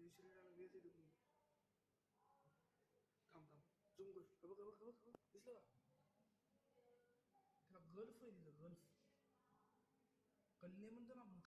शरीराला वेळ आहे तुम्ही. थांब झूम कर. बघ दिसलं का? त्याला गल्फ आहे, तिथं गल्फ, कल्ले म्हणतो ना आपण.